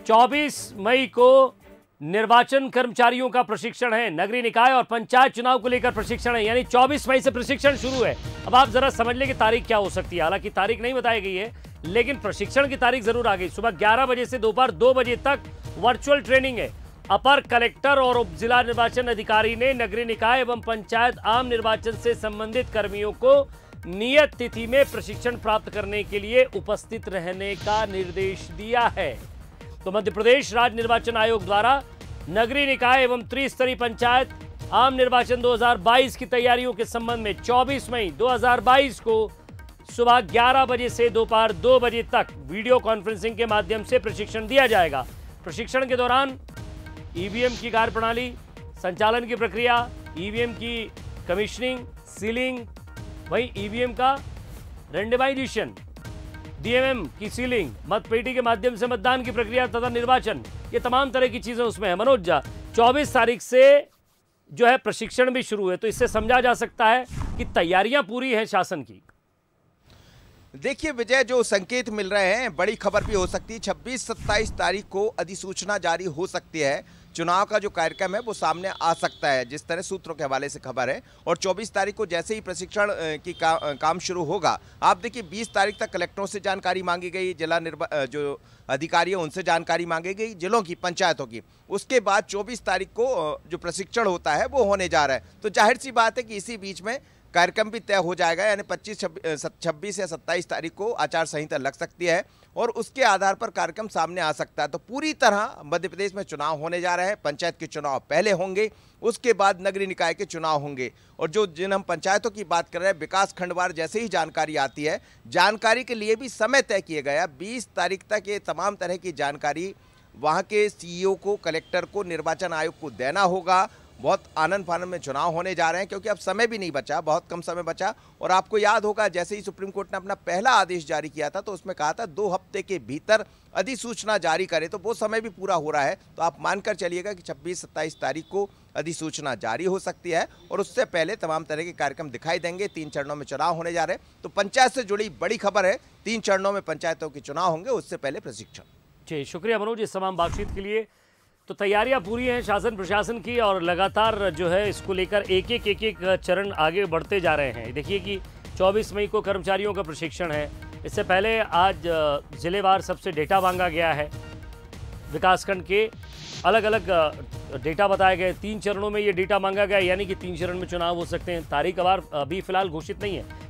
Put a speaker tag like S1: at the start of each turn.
S1: 24 मई को निर्वाचन कर्मचारियों का प्रशिक्षण है। नगरीय निकाय और पंचायत चुनाव को लेकर प्रशिक्षण है, यानी 24 मई से प्रशिक्षण शुरू है। अब आप जरा समझ लें कि तारीख क्या हो सकती है। हालांकि तारीख नहीं बताई गई है, लेकिन प्रशिक्षण की तारीख जरूर आ गई। सुबह 11 बजे से दोपहर 2 बजे तक वर्चुअल ट्रेनिंग है। अपर कलेक्टर और उप जिला निर्वाचन अधिकारी ने नगरीय निकाय एवं पंचायत आम निर्वाचन से संबंधित कर्मियों को नियत तिथि में प्रशिक्षण प्राप्त करने के लिए उपस्थित रहने का निर्देश दिया है। तो मध्य प्रदेश राज्य निर्वाचन आयोग द्वारा नगरीय निकाय एवं त्रिस्तरीय पंचायत आम निर्वाचन 2022 की तैयारियों के संबंध में 24 मई 2022 को सुबह 11 बजे से दोपहर 2 बजे तक वीडियो कॉन्फ्रेंसिंग के माध्यम से प्रशिक्षण दिया जाएगा। प्रशिक्षण के दौरान ईवीएम की कार्यप्रणाली, संचालन की प्रक्रिया, ईवीएम की कमीशनिंग, सीलिंग, वहीं ईवीएम का रेंडमाइजेशन, डीएमएम की सीलिंग, मतपेटी के माध्यम से मतदान की प्रक्रिया तथा निर्वाचन, ये तमाम तरह की चीजें उसमें है। मनोज जा, 24 तारीख से जो है प्रशिक्षण भी शुरू है, तो इससे समझा जा सकता है कि तैयारियां पूरी हैं शासन की।
S2: देखिए विजय, जो संकेत मिल रहे हैं, बड़ी खबर भी हो सकती है। 26-27 तारीख को अधिसूचना जारी हो सकती है। चुनाव का जो कार्यक्रम है वो सामने आ सकता है, जिस तरह सूत्रों के हवाले से खबर है। और 24 तारीख को जैसे ही प्रशिक्षण की काम शुरू होगा, आप देखिए 20 तारीख तक कलेक्टरों से जानकारी मांगी गई, जिला जो अधिकारी है उनसे जानकारी मांगी गई, जिलों की, पंचायतों की। उसके बाद 24 तारीख को जो प्रशिक्षण होता है वो होने जा रहा है। तो जाहिर सी बात है कि इसी बीच में कार्यक्रम भी तय हो जाएगा, यानी 26 या 27 तारीख को आचार संहिता लग सकती है और उसके आधार पर कार्यक्रम सामने आ सकता है। तो पूरी तरह मध्य प्रदेश में चुनाव होने जा रहे हैं। पंचायत के चुनाव पहले होंगे, उसके बाद नगरीय निकाय के चुनाव होंगे। और जिन हम पंचायतों की बात कर रहे हैं, विकास खंडवार जैसे ही जानकारी आती है, जानकारी के लिए भी समय तय किया गया। 20 तारीख तक ये तमाम तरह की जानकारी वहाँ के सीईओ को, कलेक्टर को, निर्वाचन आयोग को देना होगा। बहुत आनंद फानंद में चुनाव होने जा रहे हैं, क्योंकि अब समय भी नहीं बचा, बहुत कम समय बचा। और आपको याद होगा, जैसे ही सुप्रीम कोर्ट ने अपना पहला आदेश जारी किया था, तो उसमें कहा था 2 हफ्ते के भीतर अधिसूचना जारी करे, तो वो समय भी पूरा हो रहा है। तो आप मानकर चलिएगा कि 26-27 तारीख को अधिसूचना जारी हो सकती है और उससे पहले तमाम तरह के कार्यक्रम दिखाई देंगे। 3 चरणों में चुनाव होने जा रहे हैं। तो पंचायत से जुड़ी बड़ी खबर है, 3 चरणों में पंचायतों के चुनाव होंगे, उससे पहले प्रशिक्षण।
S1: जी, शुक्रिया मनोज इस तमाम बातचीत के लिए। तो तैयारियां पूरी हैं शासन प्रशासन की, और लगातार जो है इसको लेकर एक चरण आगे बढ़ते जा रहे हैं। देखिए कि 24 मई को कर्मचारियों का प्रशिक्षण है। इससे पहले आज जिलेवार सबसे डेटा मांगा गया है। विकासखंड के अलग अलग डेटा बताए गए। 3 चरणों में ये डेटा मांगा गया, यानी कि 3 चरण में चुनाव हो सकते हैं। तारीख अभी फिलहाल घोषित नहीं है।